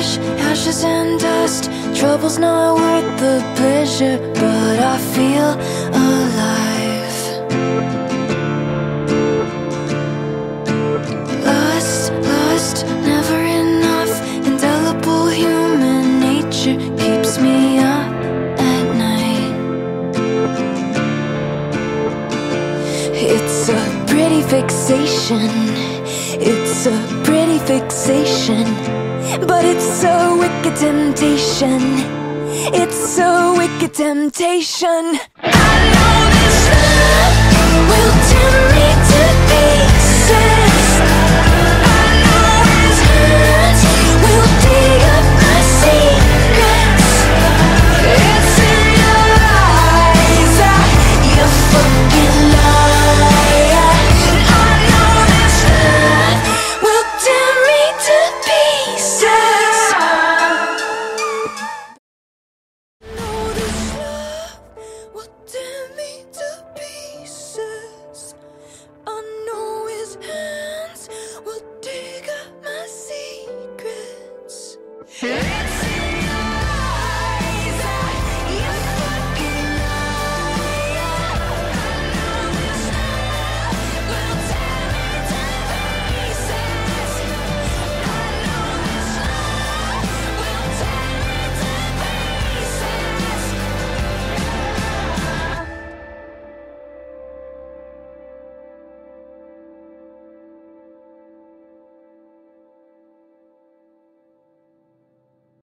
ash, ashes and dust. Trouble's not worth the pleasure, but I feel alive. Lust, never enough. Indelible human nature keeps me up at night. It's a pretty fixation. It's a pretty fixation, but it's a wicked temptation. It's a wicked temptation. I know this love will turn me to